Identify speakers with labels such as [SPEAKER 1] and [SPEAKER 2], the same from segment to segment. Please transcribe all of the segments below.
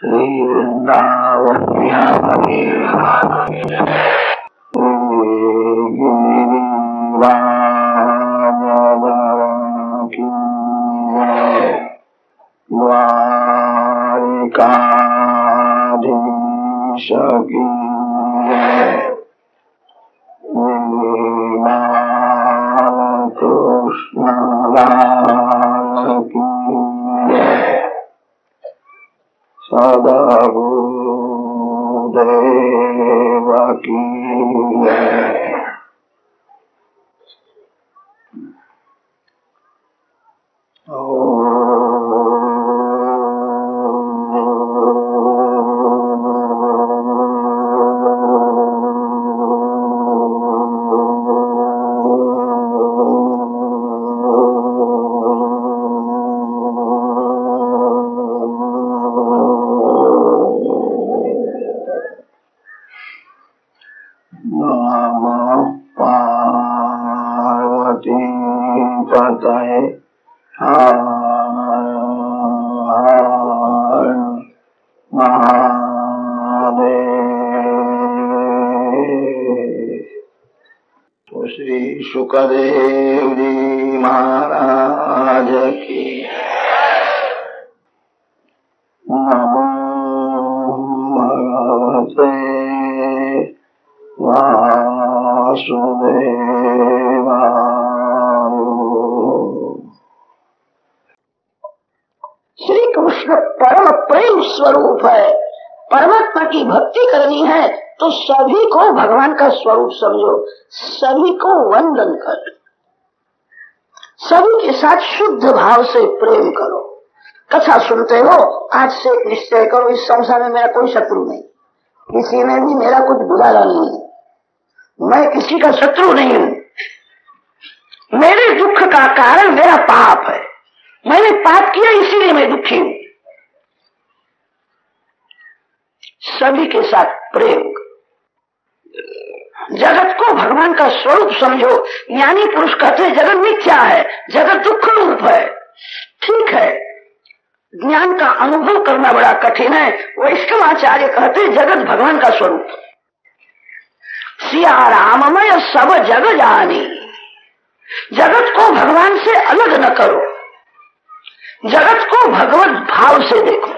[SPEAKER 1] श्री वृंदावन बिहारी द्वारिकाधीश की कृष्ण लाल की सदागुरुदेव की सुखदेव जी महाराज की नमो भगवते वासुदेवाय।
[SPEAKER 2] श्री कृष्ण परम प्रेम स्वरूप है। परमात्मा की भक्ति करनी है तो सभी को भगवान का स्वरूप समझो, सभी को वंदन करो, सभी के साथ शुद्ध भाव से प्रेम करो। कथा सुनते हो, आज से निश्चय करो इस संसार में मेरा कोई शत्रु नहीं, किसी में भी मेरा कुछ बुराई नहीं है, मैं किसी का शत्रु नहीं हूँ। मेरे दुख का कारण मेरा पाप है, मैंने पाप किया इसीलिए मैं दुखी हूँ। सभी के साथ प्रेम, जगत को भगवान का स्वरूप समझो। ज्ञानी पुरुष कहते हैं जगत मिथ्या है, जगत दुख रूप है। ठीक है, ज्ञान का अनुभव करना बड़ा कठिन है। वैष्णवाचार्य कहते हैं जगत भगवान का स्वरूप। सिया राममय सब जग जानी, जगत को भगवान से अलग न करो, जगत को भगवत भाव से देखो।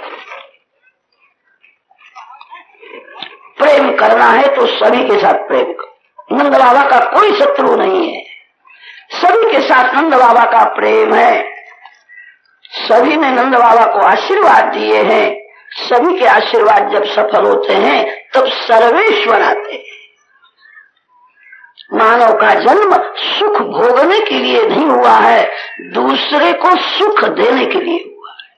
[SPEAKER 2] प्रेम करना है तो सभी के साथ प्रेम करो। नंद बाबा का कोई शत्रु नहीं है, सभी के साथ नंद बाबा का प्रेम है। सभी ने नंद बाबा को आशीर्वाद दिए हैं। सभी के आशीर्वाद जब सफल होते हैं तब सर्वेश्वर आते हैं। मानव का जन्म सुख भोगने के लिए नहीं हुआ है, दूसरे को सुख देने के लिए हुआ है।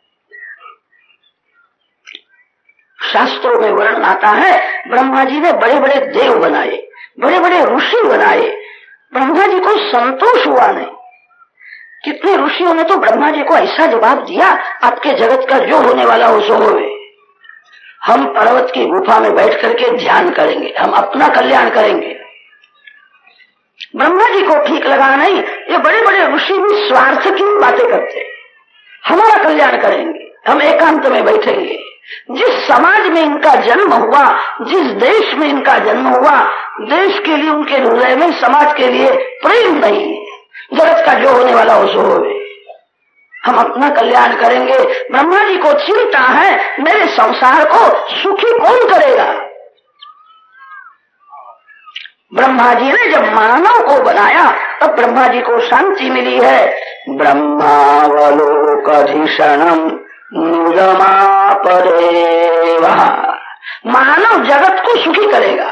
[SPEAKER 2] शास्त्रों में वर्णन आता है, ब्रह्मा जी ने बड़े बड़े देव बनाए, बड़े बड़े ऋषि बनाए, ब्रह्मा जी को संतोष हुआ नहीं। कितने ऋषियों ने तो ब्रह्मा जी को ऐसा जवाब दिया, आपके जगत का जो होने वाला हो सो होवे, हम पर्वत की गुफा में बैठ करके ध्यान करेंगे, हम अपना कल्याण करेंगे। ब्रह्मा जी को ठीक लगा नहीं, ये बड़े बड़े ऋषि भी स्वार्थ की बातें करते, हमारा कल्याण करेंगे, हम एकांत में बैठेंगे। जिस समाज में इनका जन्म हुआ, जिस देश में इनका जन्म हुआ, देश के लिए उनके हृदय में समाज के लिए प्रेम नहीं है। जगत का जो होने वाला हो सो होवे, हम अपना कल्याण करेंगे। ब्रह्मा जी को चिंता है मेरे संसार को सुखी कौन करेगा। ब्रह्मा जी ने जब मानव को बनाया तब ब्रह्मा जी को शांति मिली है। ब्रह्मावलोकधिषणम मुदमापरेवा, मानव जगत को सुखी करेगा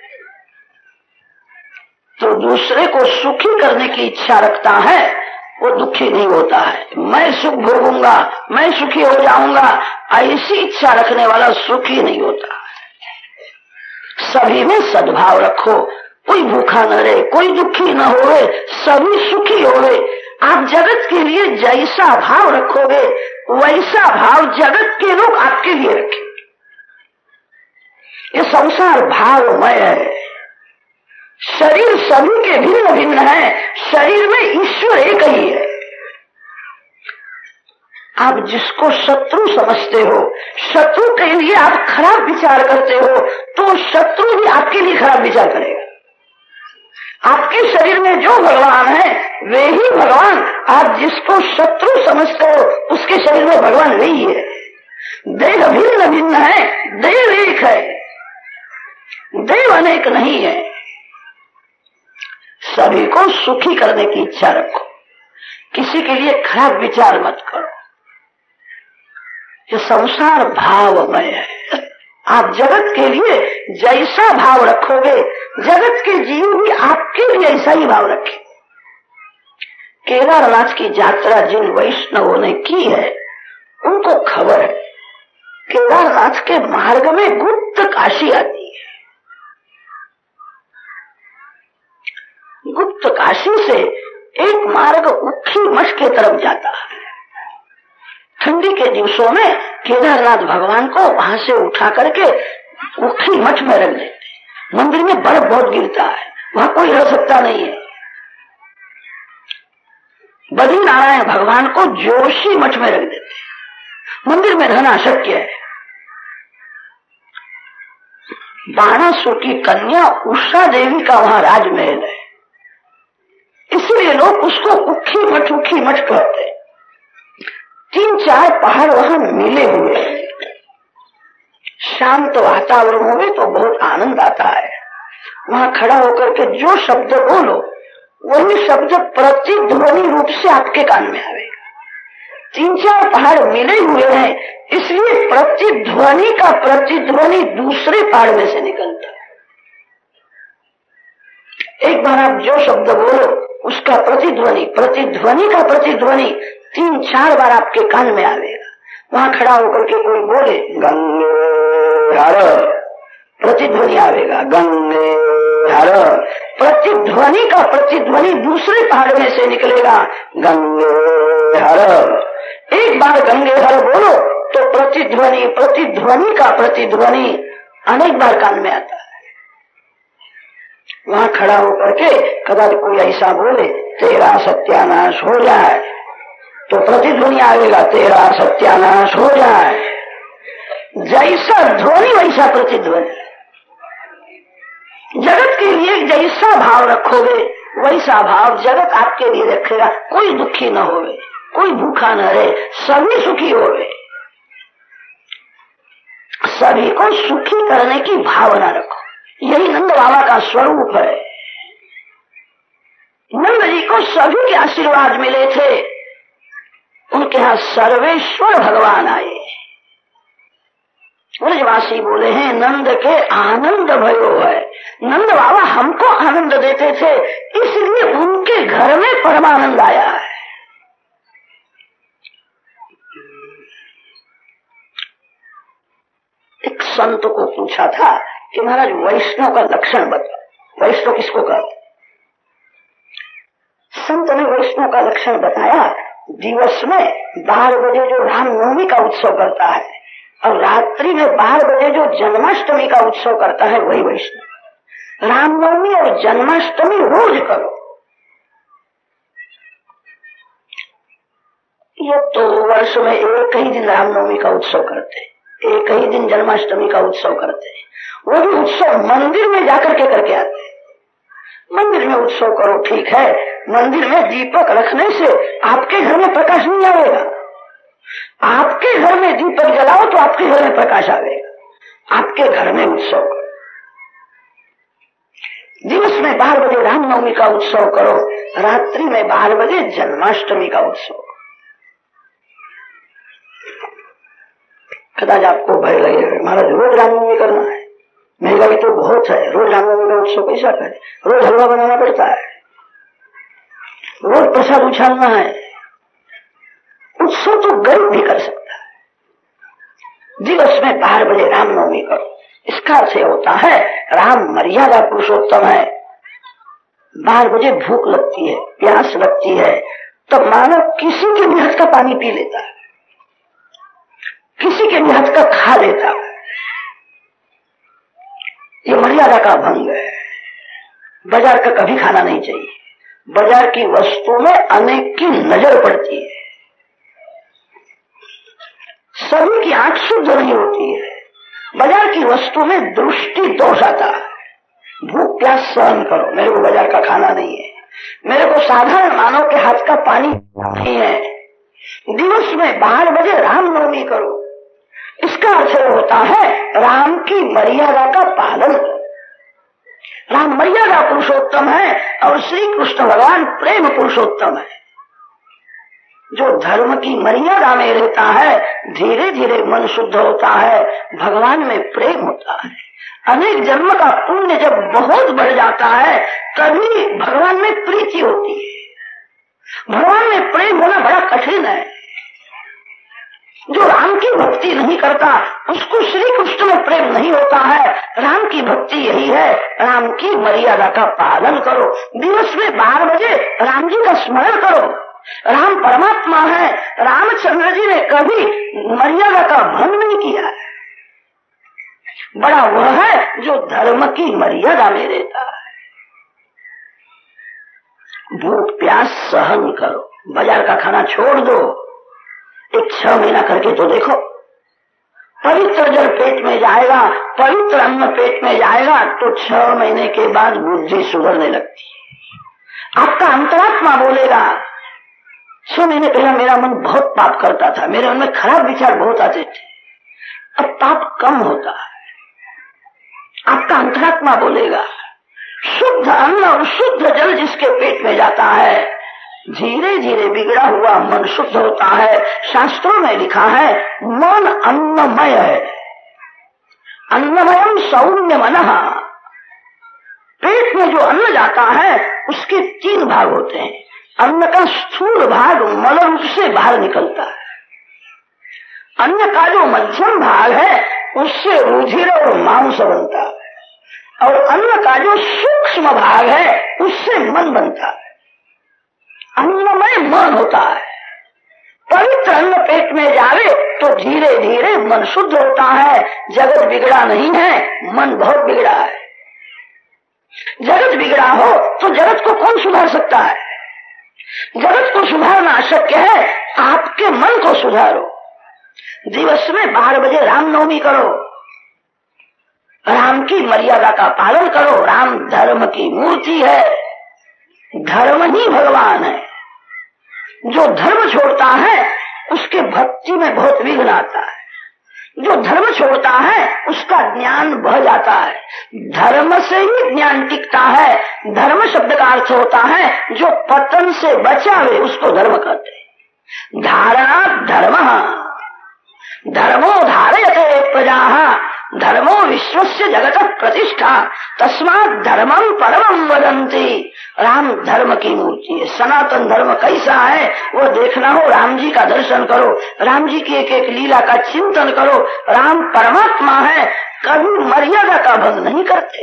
[SPEAKER 2] तो दूसरे को सुखी करने की इच्छा रखता है, वो दुखी नहीं होता है। मैं सुख भोगूंगा, मैं सुखी हो जाऊंगा, ऐसी इच्छा रखने वाला सुखी नहीं होता। सभी में सद्भाव रखो, कोई भूखा न रहे, कोई दुखी न होवे, सभी सुखी होवे। आप जगत के लिए जैसा भाव रखोगे वैसा भाव जगत के लोग आपके लिए रखेंगे। ये संसार भावमय है, शरीर सभी के भिन्न भिन्न है, शरीर में ईश्वर एक ही है। आप जिसको शत्रु समझते हो, शत्रु के लिए आप खराब विचार करते हो, तो शत्रु भी आपके लिए खराब विचार करेगा। आपके शरीर में जो भगवान है वे ही भगवान आप जिसको शत्रु समझते हो उसके शरीर में भगवान नहीं है। देह भिन्न भिन्न है, देव एक है, देव अनेक नहीं है। सभी को सुखी करने की इच्छा रखो, किसी के लिए खराब विचार मत करो। ये संसार भावमय है। आप जगत के लिए जैसा भाव रखोगे, जगत के जीव भी आपके लिए ऐसा ही भाव रखे। केदारनाथ की यात्रा जिन वैष्णवों ने की है उनको खबर है, केदारनाथ के मार्ग में गुप्त काशी आती है। गुप्त काशी से एक मार्ग उखी मठ के तरफ जाता है। ठंडी के दिवसों में केदारनाथ भगवान को वहां से उठा करके उखी मठ में रख देते। मंदिर में बर्फ बहुत गिरता है, वहां कोई रह सकता नहीं है। बद्री नारायण भगवान को जोशी मठ में रख देते, मंदिर में रहना अशक्य है। बाणासुर की कन्या उषा देवी का वहां राजमहल है, इसलिए लोग उसको उखी मठ कहते हैं। 3-4 पहाड़ वहां मिले हुए हैं। शांत वातावरण हो तो बहुत आनंद आता है। वहां खड़ा होकर के जो शब्द बोलो वही शब्द प्रतिध्वनि रूप से आपके कान में आएगा। 3-4 पहाड़ मिले हुए हैं, इसलिए प्रतिध्वनि का प्रतिध्वनि दूसरे पहाड़ में से निकलता है। एक बार आप जो शब्द बोलो उसका प्रतिध्वनि का प्रतिध्वनि 3-4 बार आपके कान में आवेगा। वहां खड़ा होकर के कोई बोले गंगे हर, प्रतिध्वनि आवेगा गंगे हर। प्रतिध्वनि का प्रतिध्वनि दूसरे पहाड़ में से निकलेगा गंगे हर। एक बार गंगे हर बोलो तो प्रतिध्वनि का प्रतिध्वनि अनेक बार कान में आता है। वहां खड़ा होकर के कदाच कोई ऐसा बोले तेरा सत्यानाश हो जाए, तो प्रतिध्वनि आएगा तेरा सत्यानाश हो जाए। जैसा ध्वनि वैसा प्रतिध्वनि। जगत के लिए जैसा भाव रखोगे वैसा भाव जगत आपके लिए रखेगा। कोई दुखी न होवे, कोई भूखा न रहे, सभी सुखी होवे। सभी को सुखी करने की भावना रखो, यही नंद बाबा का स्वरूप है। नंद जी को सभी के आशीर्वाद मिले थे, उनके यहाँ सर्वेश्वर भगवान आए। ब्रजवासी बोले हैं नंद के आनंद भयो है। नंद बाबा हमको आनंद देते थे, इसलिए उनके घर में परमानंद आया है। एक संत को पूछा था कि महाराज वैष्णव का लक्षण बताओ, वैष्णव किसको कहते? संत ने वैष्णव का लक्षण बताया। दिवस में 12 बजे जो रामनवमी का उत्सव करता है और रात्रि में 12 बजे जो जन्माष्टमी का उत्सव करता है वही वैष्णव। रामनवमी और जन्माष्टमी रोज करो। ये तो वर्ष में एक ही दिन रामनवमी का उत्सव करते, एक ही दिन जन्माष्टमी का उत्सव करते। वो भी उत्सव मंदिर में जाकर के करके आते। मंदिर में उत्सव करो ठीक है, मंदिर में दीपक रखने से आपके घर में प्रकाश नहीं आएगा। आपके घर में दीपक जलाओ तो आपके घर में प्रकाश आएगा। आपके घर में उत्सव करो। दिवस में 12 बजे रामनवमी का उत्सव करो, रात्रि में 12 बजे जन्माष्टमी का उत्सव। कदाच आपको भय लगेगा महाराज रोज रामनवमी करना है, महंगाई तो बहुत है, रोज रामनवमी का उत्सव कैसा करे? रोज हलवा बनाना पड़ता है, रोज प्रसाद उछालना है। उत्सव तो गरीब भी कर सकता है। दिवस में 12 बजे रामनवमी करो। इसका अर्थ होता है राम मर्यादा पुरुषोत्तम है। 12 बजे भूख लगती है, प्यास लगती है, तब मानव किसी के भी हाथ का पानी पी लेता है, किसी के भी हाथ का खा लेता है। ये मर्यादा का भंग है। बाजार का कभी खाना नहीं चाहिए। बाजार की वस्तु में अनेक की नजर पड़ती है। सभी की आंख शुद्ध नहीं होती है। बाजार की वस्तु में दृष्टि दोष आता है। भूख प्यास सहन करो, मेरे को बाजार का खाना नहीं है, मेरे को साधारण मानव के हाथ का पानी नहीं है। दिवस में 12 बजे रामनवमी करो। इसका अर्थ होता है राम की मर्यादा का पालन करो। राम मर्यादा पुरुषोत्तम है और श्री कृष्ण भगवान प्रेम पुरुषोत्तम है। जो धर्म की मर्यादा में रहता है धीरे धीरे मन शुद्ध होता है, भगवान में प्रेम होता है। अनेक जन्म का पुण्य जब बहुत बढ़ जाता है तभी भगवान में प्रीति होती है। भगवान में प्रेम होना बड़ा कठिन है। जो राम की भक्ति नहीं करता उसको श्री कृष्ण में प्रेम नहीं होता है। राम की भक्ति यही है, राम की मर्यादा का पालन करो। दिवस में 12 बजे राम जी का स्मरण करो। राम परमात्मा है। रामचंद्र जी ने कभी मर्यादा का भंग नहीं किया है। बड़ा वह है जो धर्म की मर्यादा में रहता है। भूख प्यास सहन करो, बाजार का खाना छोड़ दो। एक 6 महीना करके तो देखो, पवित्र जल पेट में जाएगा, पवित्र अन्न पेट में जाएगा तो 6 महीने के बाद बुद्धि सुधरने लगती है। आपका अंतरात्मा बोलेगा 6 महीने पहले मेरा मन बहुत पाप करता था, मेरे मन में खराब विचार बहुत आते थे, अब पाप कम होता है। आपका अंतरात्मा बोलेगा। शुद्ध अन्न और शुद्ध जल जिसके पेट में जाता है धीरे धीरे बिगड़ा हुआ मन शुद्ध होता है। शास्त्रों में लिखा है मन अन्नमय है, अन्नमयम सौम्य मनः। पेट में जो अन्न जाता है उसके 3 भाग होते हैं। अन्न का स्थूल भाग मल रूप से बाहर निकलता है। अन्न का जो मध्यम भाग है उससे रुधिर और मांस बनता है, और अन्न का जो सूक्ष्म भाग है उससे मन बनता है। अन्नमय मन होता है। पवित्र अन्न पेट में जावे तो धीरे धीरे मन शुद्ध होता है। जगत बिगड़ा नहीं है, मन बहुत बिगड़ा है। जगत बिगड़ा हो तो जगत को कौन सुधार सकता है? जगत को सुधारना अशक्य है। आपके मन को सुधारो। दिवस में 12 बजे रामनवमी करो, राम की मर्यादा का पालन करो। राम धर्म की मूर्ति है, धर्म ही भगवान है। जो धर्म छोड़ता है उसके भक्ति में बहुत विघ्न आता है। जो धर्म छोड़ता है उसका ज्ञान बह जाता है। धर्म से ही ज्ञान टिकता है। धर्म शब्द का अर्थ होता है जो पतन से बचावे, उसको धर्म कहते हैं। धारणा धर्म, धर्मो धारयते प्रजाः, धर्मो विश्वस्य जगत प्रतिष्ठा, तस्मात् धर्मं परमं वदन्ति। राम धर्म की मूर्ति है। सनातन धर्म कैसा है वो देखना हो, राम जी का दर्शन करो, राम जी की एक एक लीला का चिंतन करो। राम परमात्मा है, कभी मर्यादा का भंग नहीं करते।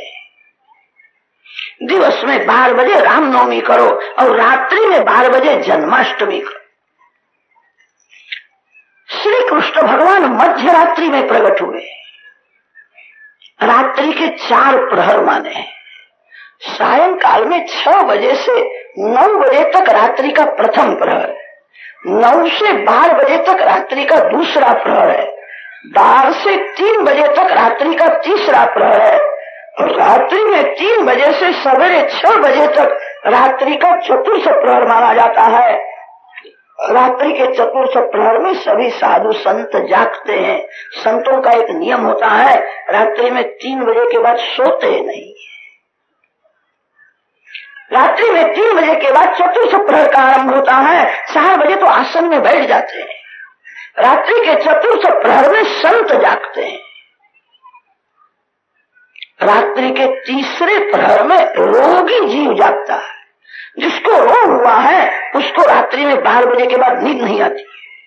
[SPEAKER 2] दिवस में 12 बजे रामनवमी करो और रात्रि में 12 बजे जन्माष्टमी करो। श्री कृष्ण भगवान मध्य रात्रि में प्रकट हुए। रात्रि के 4 प्रहर माने हैं। सायंकाल में 6 बजे से 9 बजे तक रात्रि का प्रथम प्रहर, 9 से 12 बजे तक रात्रि का दूसरा प्रहर है, 12 से 3 बजे तक रात्रि का तीसरा प्रहर है, और रात्रि में 3 बजे से सवेरे 6 बजे तक रात्रि का चतुर्थ प्रहर माना जाता है। रात्रि के चतुर्थ प्रहर में सभी साधु संत जागते हैं। संतों का एक नियम होता है, रात्रि में 3 बजे के बाद सोते नहीं। रात्रि में 3 बजे के बाद चतुर्थ प्रहर का आरंभ होता है। 4 बजे तो आसन में बैठ जाते हैं। रात्रि के चतुर्थ प्रहर में संत जागते हैं। रात्रि के तीसरे प्रहर में रोगी जीव जागता है। जिसको रोग हुआ है उसको रात्रि में 12 बजे के बाद नींद नहीं आती।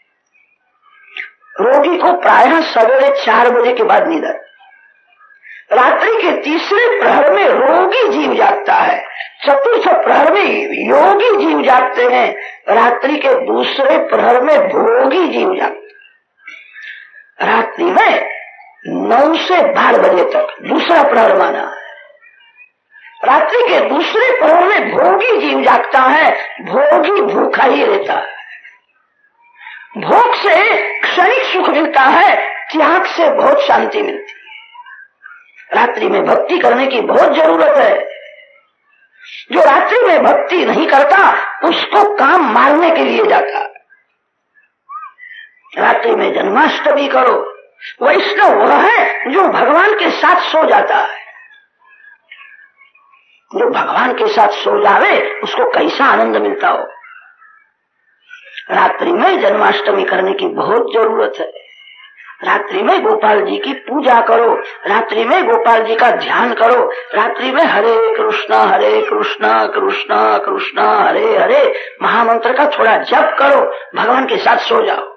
[SPEAKER 2] रोगी को प्रायः सवेरे 4 बजे के बाद नींद आती। रात्रि के तीसरे प्रहर में रोगी जीव जागता है। चतुर्थ प्रहर में योगी जीव जागते हैं। रात्रि के दूसरे प्रहर में भोगी जीव जागते हैं। रात्रि में 9 से 12 बजे तक दूसरा प्रहर माना है। रात्रि के दूसरे प्रहर में भोगी जीव जागता है। भोगी भूखा ही रहता है। भोग से क्षणिक सुख मिलता है, त्याग से बहुत शांति मिलती है। रात्रि में भक्ति करने की बहुत जरूरत है। जो रात्रि में भक्ति नहीं करता उसको काम मारने के लिए जाता है। रात्रि में जन्माष्टमी करो। वैष्णव वह है जो भगवान के साथ सो जाता है। जो भगवान के साथ सो जावे उसको कैसा आनंद मिलता हो। रात्रि में जन्माष्टमी करने की बहुत जरूरत है। रात्रि में गोपाल जी की पूजा करो, रात्रि में गोपाल जी का ध्यान करो, रात्रि में हरे कृष्णा कृष्णा कृष्णा हरे हरे महामंत्र का थोड़ा जप करो, भगवान के साथ सो जाओ।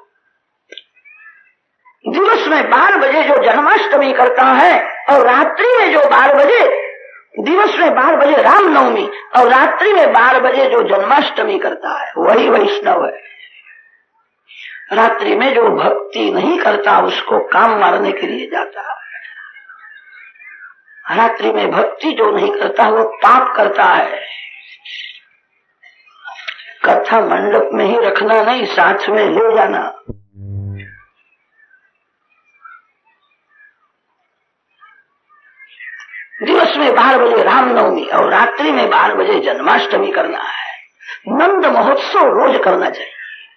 [SPEAKER 2] दिवस में 12 बजे जो जन्माष्टमी करता है और रात्रि में जो 12 बजे, दिवस में 12 बजे रामनवमी और रात्रि में 12 बजे जो जन्माष्टमी करता है वही वैष्णव है। रात्रि में जो भक्ति नहीं करता उसको काम मारने के लिए जाता है। रात्रि में भक्ति जो नहीं करता वो पाप करता है। कथा मंडप में ही रखना नहीं, साथ में ले जाना। दिवस में 12 बजे रामनवमी और रात्रि में 12 बजे जन्माष्टमी करना है। नंद महोत्सव रोज करना चाहिए।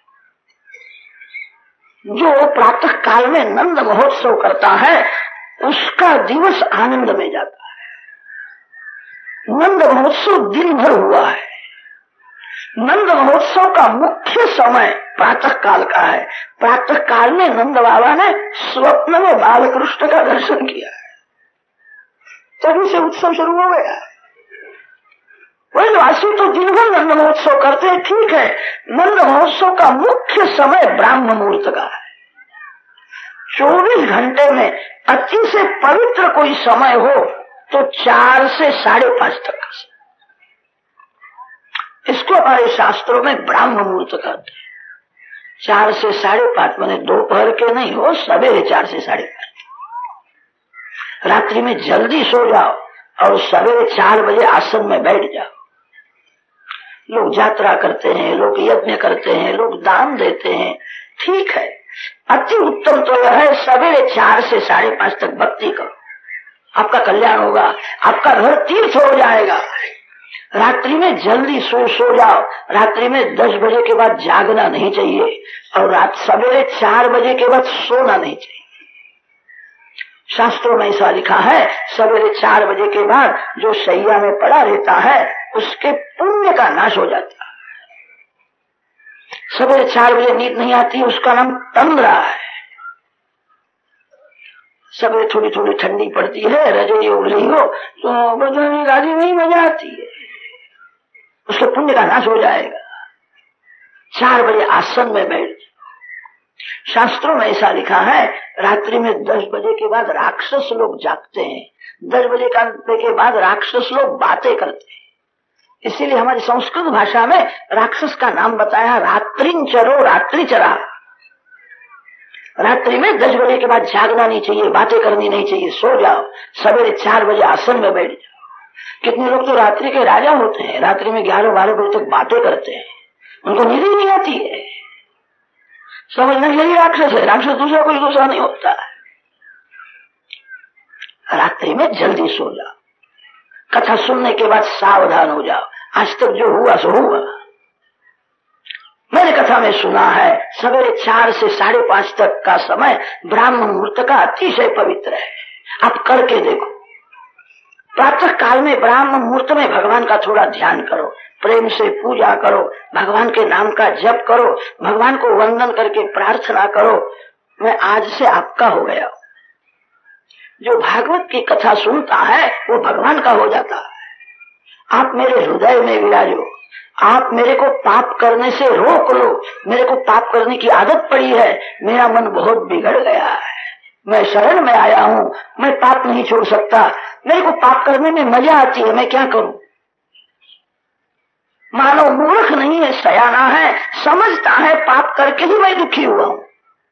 [SPEAKER 2] जो प्रातः काल में नंद महोत्सव करता है उसका दिवस आनंद में जाता है। नंद महोत्सव दिन भर हुआ है। नंद महोत्सव का मुख्य समय प्रातः काल का है। प्रातः काल में नंद बाबा ने स्वप्न में बालकृष्ण का दर्शन किया है, तभी से उत्सव शुरू हो गया। ब्रजवासी तो दिन भर नंद महोत्सव करते हैं, ठीक है। नंद महोत्सव का मुख्य समय ब्राह्म मुहूर्त का है। 24 घंटे में अति से पवित्र कोई समय हो तो 4 से 5:30 तक का समय, इसको हमारे शास्त्रों में ब्राह्म मुहूर्त कहते हैं। 4 से 5:30 माने दोपहर के नहीं हो, सवेरे 4 से 5:30। रात्रि में जल्दी सो जाओ और सवेरे 4 बजे आसन में बैठ जाओ। लोग यात्रा करते हैं, लोग यज्ञ करते हैं, लोग दान देते हैं, ठीक है। अति उत्तम तो यह है सवेरे 4 से 5:30 तक भक्ति करो, आपका कल्याण होगा, आपका घर तीर्थ हो जाएगा। रात्रि में जल्दी सो जाओ। रात्रि में 10 बजे के बाद जागना नहीं चाहिए और सवेरे 4 बजे के बाद सोना नहीं चाहिए। शास्त्रों में ऐसा लिखा है, सवेरे 4 बजे के बाद जो शैया में पड़ा रहता है उसके पुण्य का नाश हो जाता है। सवेरे 4 बजे नींद नहीं आती, उसका नाम तंद्रा है। सवेरे थोड़ी थोड़ी ठंडी पड़ती है, रजोई उड़ रही हो तो बजरंगी गाजी में ही मजा आती है, उसके पुण्य का नाश हो जाएगा। 4 बजे आसन में बैठ। शास्त्रों में ऐसा लिखा है, रात्रि में 10 बजे के बाद राक्षस लोग जागते हैं। 10 बजे के बाद राक्षस लोग बातें करते हैं। इसीलिए हमारी संस्कृत भाषा में राक्षस का नाम बताया रात्रिंचरो, रात्रिचरा। रात्रि में 10 बजे के बाद जागना नहीं चाहिए, बातें करनी नहीं चाहिए, सो जाओ। सवेरे 4 बजे आसन में बैठ जाओ। कितने लोग तो रात्रि के राजा होते हैं, रात्रि में 11-12 बजे तक बातें करते हैं, उनको नींद ही नहीं आती है। समझना यही राक्षस है, राक्षस दूसरा कोई दूसरा नहीं होता है। रात्रि में जल्दी सो जाओ। कथा सुनने के बाद सावधान हो जाओ। आज तक जो हुआ सो हुआ। मैंने कथा में सुना है सवेरे 4 से 5:30 तक का समय ब्राह्म मुहूर्त का अतिशय पवित्र है। आप करके देखो। प्रातः काल में ब्राह्म मुहूर्त में भगवान का थोड़ा ध्यान करो, प्रेम से पूजा करो, भगवान के नाम का जप करो, भगवान को वंदन करके प्रार्थना करो, मैं आज से आपका हो गया। जो भागवत की कथा सुनता है वो भगवान का हो जाता है। आप मेरे हृदय में विराजो। आप मेरे को पाप करने से रोक लो। मेरे को पाप करने की आदत पड़ी है, मेरा मन बहुत बिगड़ गया है, मैं शरण में आया हूँ, मैं पाप नहीं छोड़ सकता, मेरे को पाप करने में मजा आती है, मैं क्या करूं। मानव मूर्ख नहीं है, सयाना है, समझता है पाप करके ही मैं दुखी हुआ हूं,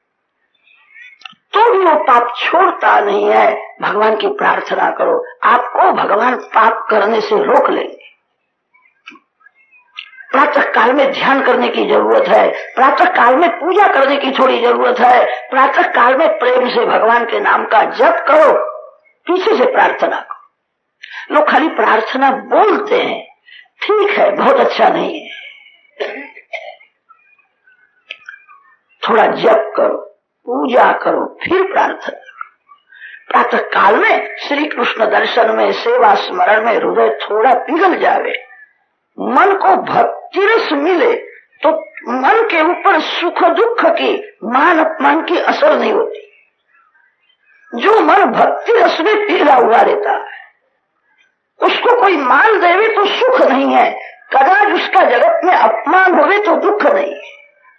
[SPEAKER 2] तो भी वो पाप छोड़ता नहीं है। भगवान की प्रार्थना करो, आपको भगवान पाप करने से रोक लेंगे। प्रातः काल में ध्यान करने की जरूरत है, प्रातः काल में पूजा करने की थोड़ी जरूरत है, प्रातः काल में प्रेम से भगवान के नाम का जप करो, पीछे से प्रार्थना करो। लोग खाली प्रार्थना बोलते हैं, ठीक है, बहुत अच्छा नहीं है। थोड़ा जप करो, पूजा करो, फिर प्रार्थना। प्रातः काल में श्री कृष्ण दर्शन में, सेवा स्मरण में हृदय थोड़ा पिघल जावे, मन को भक्ति रस मिले, तो मन के ऊपर सुख दुख की, मान अपमान की असर नहीं होती। जो मन भक्ति रस में पिघला हुआ रहता है, उसको कोई मान देवे तो सुख नहीं है, कदाच उसका जगत में अपमान होवे तो दुख नहीं है।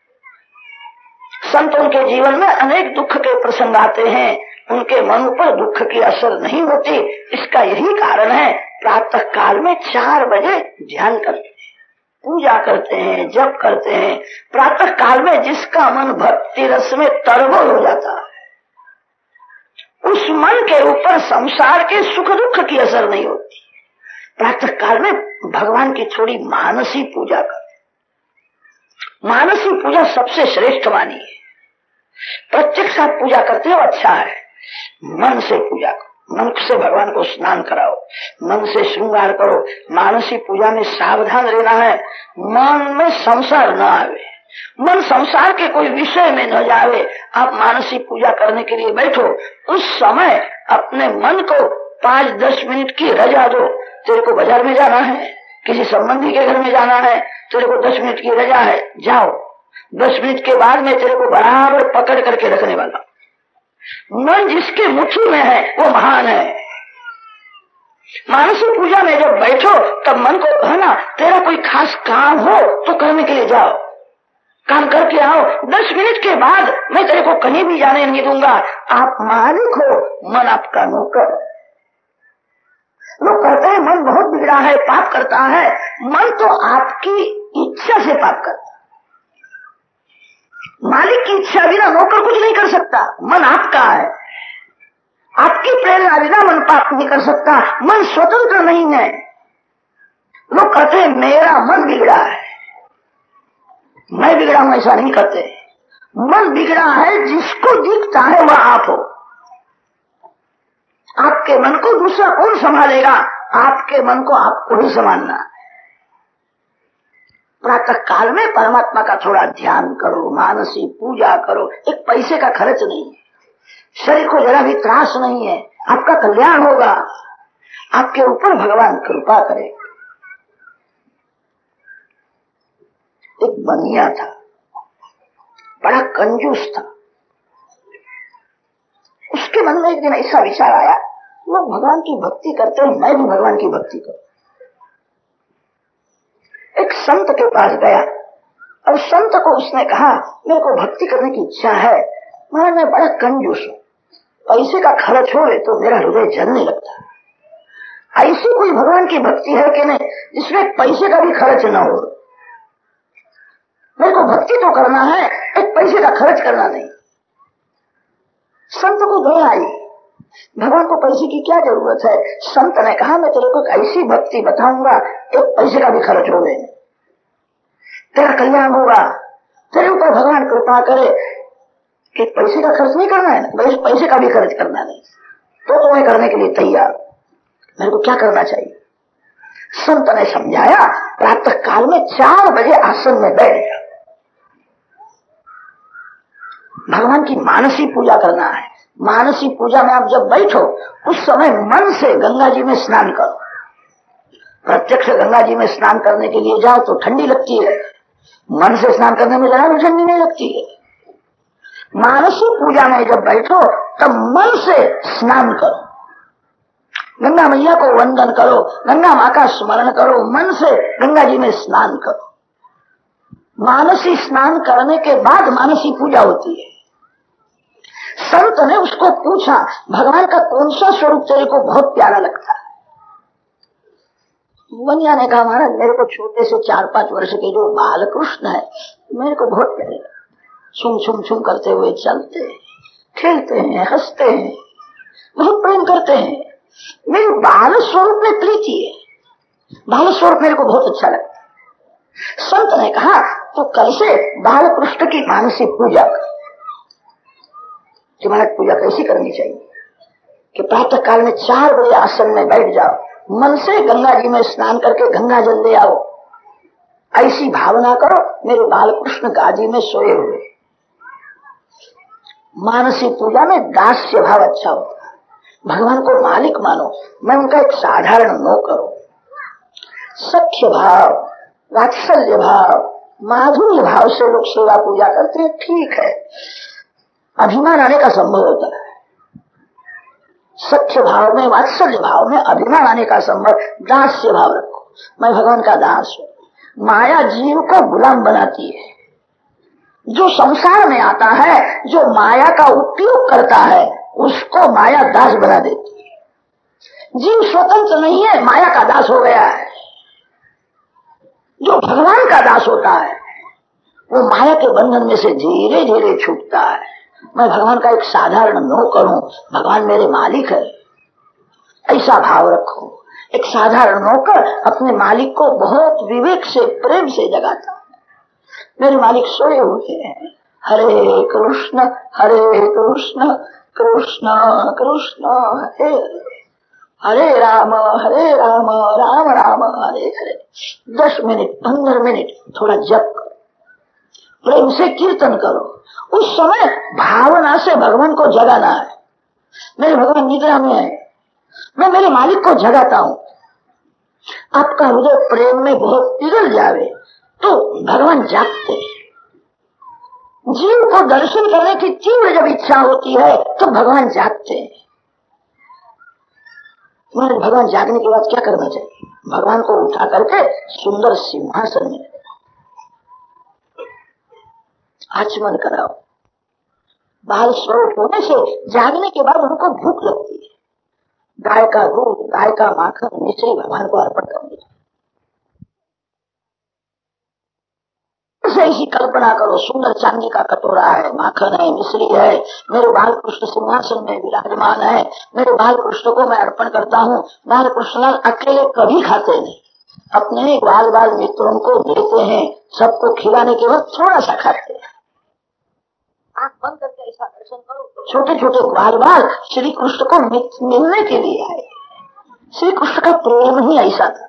[SPEAKER 2] संतों के जीवन में अनेक दुख के प्रसंग आते हैं, उनके मन पर दुख की असर नहीं होती। इसका यही कारण है, प्रातः काल में 4 बजे ध्यान करते हैं, पूजा करते हैं, जप करते हैं। प्रातः काल में जिसका मन भक्ति रस में तरबोल हो जाता है, उस मन के ऊपर संसार के सुख दुख की असर नहीं होती। प्रातः काल में भगवान की थोड़ी मानसी पूजा करें। मानसी पूजा सबसे श्रेष्ठ मानी है। प्रत्यक्ष आप पूजा करते हो, अच्छा है, मन से पूजा करो, मन से भगवान को स्नान कराओ, मन से श्रृंगार करो। मानसी पूजा में सावधान रहना है, मन में संसार न आवे, मन संसार के कोई विषय में न जावे। आप मानसी पूजा करने के लिए बैठो, उस समय अपने मन को 5-10 मिनट की रजा दो। तेरे को बाजार में जाना है, किसी संबंधी के घर में जाना है, तेरे को 10 मिनट की रजा है, जाओ। 10 मिनट के बाद मैं तेरे को बराबर पकड़ करके रखने वाला। मन जिसके मुट्ठी में है वो महान है। मानसिक पूजा में जब बैठो तब मन को कहना, तेरा कोई खास काम हो तो करने के लिए जाओ, काम करके आओ। 10 मिनट के बाद मैं तेरे को कहीं भी जाने नहीं दूंगा। आप मालिक हो, मन आपका नौकर। लोग कहते हैं मन बहुत बिगड़ा है, पाप करता है। मन तो आपकी इच्छा से पाप करता है। मालिक की इच्छा बिना नौकर कुछ नहीं कर सकता। मन आपका है, आपकी प्रेरणा बिना मन पाप नहीं कर सकता। मन स्वतंत्र नहीं है। लोग कहते हैं मेरा मन बिगड़ा है, मैं बिगड़ा हूं, ऐसा नहीं कहते। मन बिगड़ा है, जिसको दिखता है वह आप हो। आपके मन को दूसरा कौन संभालेगा? आपके मन को आपको ही संभालना है। प्रातः काल में परमात्मा का थोड़ा ध्यान करो, मानसी पूजा करो। एक पैसे का खर्च नहीं है, शरीर को जरा भी त्रास नहीं है, आपका कल्याण होगा। आपके ऊपर भगवान कृपा करे। एक बनिया था, बड़ा कंजूस था। उसके मन में एक दिन ऐसा विचार आया, लोग भगवान की भक्ति करते हैं, मैं भी भगवान की भक्ति करूं। एक संत के पास गया और संत को उसने कहा, मेरे को भक्ति करने की इच्छा है, महाराज मैं बड़ा कंजूस हूं, पैसे का खर्च हो तो मेरा हृदय जलने लगता है। ऐसी कोई भगवान की भक्ति है कि नहीं जिसमें पैसे का भी खर्च न हो? मेरे को भक्ति तो करना है, एक पैसे का खर्च करना नहीं। संत को दया आई, भगवान को पैसे की क्या जरूरत है? संत ने कहा, मैं तेरे को ऐसी भक्ति बताऊंगा, एक पैसे का भी खर्च हो, तेरा कल्याण होगा, तेरे ऊपर भगवान कृपा करे कि पैसे का खर्च नहीं करना है, पैसे का भी खर्च करना नहीं, तो मैं करने के लिए तैयार। मेरे को क्या करना चाहिए? संत ने समझाया, प्रातः काल में 4 बजे आसन में बैठ जा, भगवान की मानसी पूजा करना है। मानसी पूजा में आप जब बैठो उस समय मन से गंगा जी में स्नान करो। प्रत्यक्ष गंगा जी में स्नान करने के लिए जाओ तो ठंडी लगती है, मन से स्नान करने में जरा भी ठंडी नहीं लगती है। मानसी पूजा में जब बैठो तब मन से स्नान करो, गंगा मैया को वंदन करो, गंगा माँ का स्मरण करो, मन से गंगा जी में स्नान करो। मानसी स्नान करने के बाद मानसी पूजा होती है। संत ने उसको पूछा, भगवान का कौन सा स्वरूप तेरे को बहुत प्यारा लगता है? बनिया ने कहा, महाराज मेरे को छोटे से 4-5 वर्ष के जो बाल कृष्ण है मेरे को बहुत प्यारे लगते, छुम छुम छुम करते हुए चलते हैं, खेलते हैं, हंसते हैं, बहुत प्रेम करते हैं। मेरे बाल स्वरूप में प्रीति है, बाल स्वरूप मेरे को बहुत अच्छा लगता है। संत ने कहा तो कल से बाल कृष्ण की मानसिक पूजा कर। महाराज पूजा कैसी करनी चाहिए कि प्रातः काल में 4 बजे आसन में बैठ जाओ, मन से गंगा जी में स्नान करके गंगा जल ले आओ, ऐसी भावना करो मेरे बाल कृष्ण गाजी में सोए हुए। मानसिक पूजा में दास्य भाव अच्छा होता है। भगवान को मालिक मानो, मैं उनका एक साधारण नौकर हूं। सख्य भाव, वात्सल्य भाव, माधुर्य भाव से लोग सेवा पूजा करते हैं, ठीक है। अभिमान आने का संभव होता है। सख्य भाव में, वात्सल्य भाव में अभिमान आने का संभव। दास्य भाव रखो, मैं भगवान का दास हूं। माया जीव को गुलाम बनाती है। जो संसार में आता है, जो माया का उपयोग करता है, उसको माया दास बना देती है। जीव स्वतंत्र नहीं है, माया का दास हो गया है। जो भगवान का दास होता है वो माया के बंधन में से धीरे धीरे छूटता है। मैं भगवान का एक साधारण नौकर हूं, भगवान मेरे मालिक है, ऐसा भाव रखो। एक साधारण नौकर अपने मालिक को बहुत विवेक से, प्रेम से जगाता है। मेरे मालिक सोए हुए हैं, हरे कृष्ण कृष्ण कृष्ण हरे हरे राम राम राम हरे हरे। 10 मिनट 15 मिनट थोड़ा जप करो, प्रेम से कीर्तन करो। उस समय भावना से भगवान को जगाना है। मेरे भगवान निद्रा में है, मैं मेरे मालिक को जगाता हूं। आपका हृदय प्रेम में बहुत पिघल जावे तो भगवान जागते। जीव को दर्शन करने की तीव्र जब इच्छा होती है तो भगवान जागते हैं। भगवान जागने के बाद क्या करना चाहिए? भगवान को उठा करके सुंदर सिंहासन में आचमन कराओ। बाल स्वरूप होने से जागने के बाद उनको भूख लगती है। गाय का दूध, गाय का माखन, मिश्री भगवान को अर्पण करनी चाहिए। ऐसी कल्पना करो, सुंदर चांदी का कटोरा है, माखन है, मिश्री है, मेरे बाल कृष्ण सिंहासन में विराजमान है, मेरे बाल कृष्ण को मैं अर्पण करता हूँ। बाल कृष्ण अकेले कभी खाते नहीं, अपने बाल बाल मित्रों को देते हैं। सबको खिलाने के बाद थोड़ा सा खाते हैं। आंख बंद करके ऐसा दर्शन करो। छोटे छोटे बाल बाल श्री कृष्ण को मिलने के लिए आए। श्री कृष्ण का प्रेम ही ऐसा था।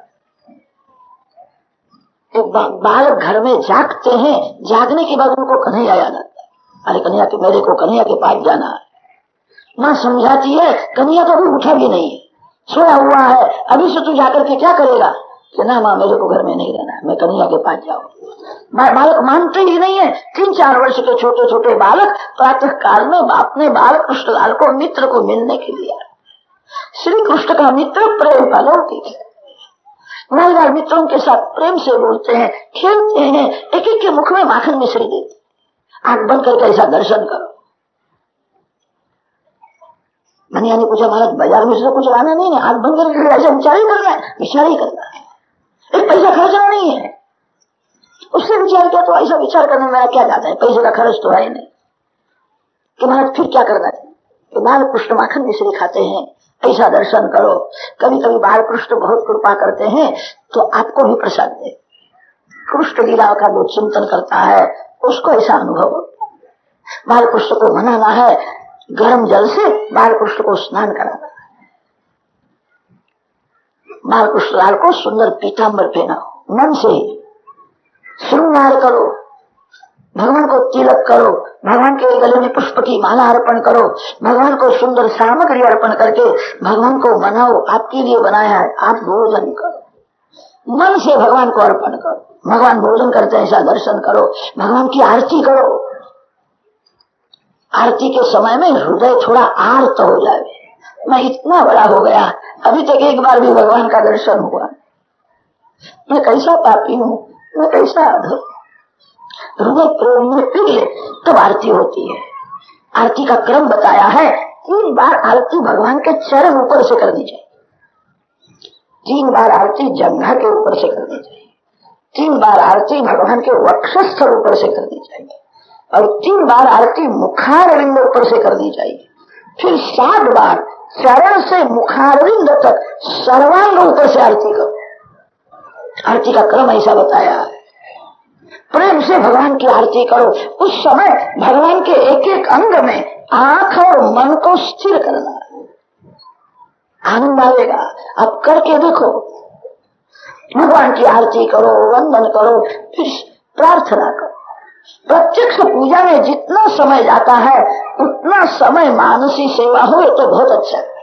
[SPEAKER 2] एक बालक घर में जागते हैं, जागने के बाद उनको कन्हैया याद आता है। अरे कन्हैया के, मेरे को कन्हैया के पास जाना है। माँ समझाती है, कन्हैया तो अभी उठा भी नहीं है, सोया हुआ है, अभी से तू जाकर के क्या करेगा? कि ना माँ, मेरे को घर में नहीं रहना है, मैं कन्हैया के पास जाऊँ। बालक मानते ही नहीं है। 3-4 वर्ष के छोटे छोटे बालक प्रातः काल में अपने बाल कृष्णलाल को, मित्र को मिलने के लिए आए। श्री कृष्ण का मित्र प्रेम का लौकिक है। बाल बाल मित्रों के साथ प्रेम से बोलते हैं, खेलते हैं, एक एक के मुख में माखन मिश्री देते। आंख बंद करके ऐसा दर्शन करो। मनिया ने पूछा, महाराज बाजार में से कुछ लाना नहीं है, आंख बंद करके ऐसा विचार ही करना है? विचार ही करना है, एक पैसा खर्चना नहीं है। उससे विचार किया तो ऐसा विचार करने में मेरा क्या जाता है, पैसे का खर्च तो है नहीं। कि महाराज फिर क्या करना चाहिए? तो बाल कृष्ण माखन मिश्री खाते हैं, ऐसा दर्शन करो। कभी कभी बाल कृष्ण बहुत कृपा करते हैं तो आपको भी प्रसाद दे। कृष्ण लीला का जो चिंतन करता है उसको ऐसा अनुभव होता है। बाल कृष्ण को मनाना है, गर्म जल से बाल कृष्ण को स्नान कराना है। बाल कृष्ण लाल को सुंदर पीताम्बर पहनाओ, मन से ही श्रृंगार करो, भगवान को तिलक करो, भगवान के गले में पुष्प की माला अर्पण करो, भगवान को सुंदर सामग्री अर्पण करके भगवान को मनाओ। आपके लिए बनाया है, आप भोजन करो, मन से भगवान को अर्पण करो। भगवान भोजन करते हैं, ऐसा दर्शन करो। भगवान की आरती करो। आरती के समय में हृदय थोड़ा आर्त हो जाए, मैं इतना बड़ा हो गया, अभी तक एक बार भी भगवान का दर्शन हुआ, मैं कैसा पापी हूँ, मैं कैसा अधम। हृदय प्रेम में पिघले तब आरती होती है। आरती का क्रम बताया है, 3 बार आरती भगवान के चरण ऊपर से करनी चाहिए, 3 बार आरती जंघा के ऊपर से करनी चाहिए, 3 बार आरती भगवान के वक्षस्थल ऊपर से करनी चाहिए, और 3 बार आरती मुखारविंद ऊपर से करनी चाहिए। फिर 7 बार चरण से मुखारविंद तक सर्वांग ऊपर से आरती करो। आरती का क्रम ऐसा बताया है। प्रेम से भगवान की आरती करो। उस समय भगवान के एक एक अंग में आंख और मन को स्थिर करना, आनंद आएगा। अब करके देखो, भगवान की आरती करो, वंदन करो, फिर प्रार्थना करो। प्रत्यक्ष पूजा में जितना समय जाता है उतना समय मानसी सेवा हो तो बहुत अच्छा है।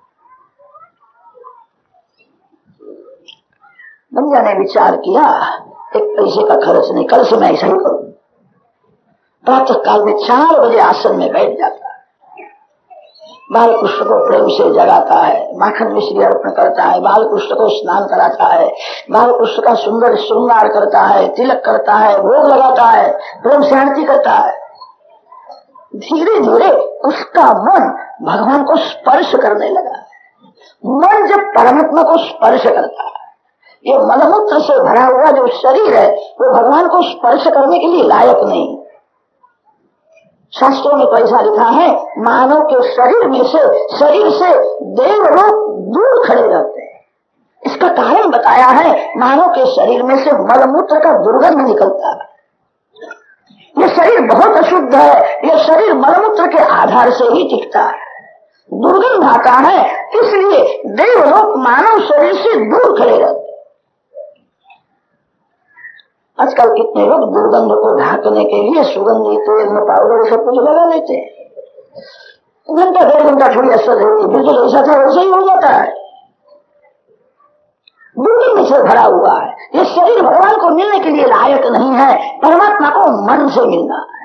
[SPEAKER 2] बंजा ने विचार किया, एक पैसे का खर्च नहीं, कल से मैं ऐसा ही करूं। प्रातः काल में 4 बजे आसन में बैठ जाता है, बाल कृष्ण को प्रेम से जगाता है, माखन मिश्री अर्पण करता है, बाल कृष्ण को स्नान कराता है, बाल कृष्ण का सुंदर श्रृंगार करता है, तिलक करता है, भोग लगाता है, प्रेम से आरती करता है। धीरे धीरे उसका मन भगवान को स्पर्श करने लगा। मन जब परमात्मा को स्पर्श करता है, ये मलमूत्र से भरा हुआ जो शरीर है वो भगवान को स्पर्श करने के लिए लायक नहीं। शास्त्रों में तो ऐसा लिखा है, मानव के शरीर से देवलोक दूर खड़े रहते हैं। इसका कारण बताया है, मानव के शरीर में से मलमूत्र का दुर्गंध निकलता है। ये शरीर बहुत अशुद्ध है, ये शरीर मलमूत्र के आधार से ही टिकता है, दुर्गंध आता है, इसलिए देवलोक मानव शरीर से दूर खड़े रहते हैं। आजकल कितने लोग दुर्गंध को ढाकने के लिए सुगंधी तेल में पाउडर सब कुछ लगा लेते हैं। घंटा 1.5 घंटा थोड़ी असर होती है, बिल्कुल ऐसा था वैसे ही हो जाता है। दुर्गंध से भरा हुआ है। ये शरीर भगवान को मिलने के लिए लायक नहीं है, परमात्मा को मन से मिलना है।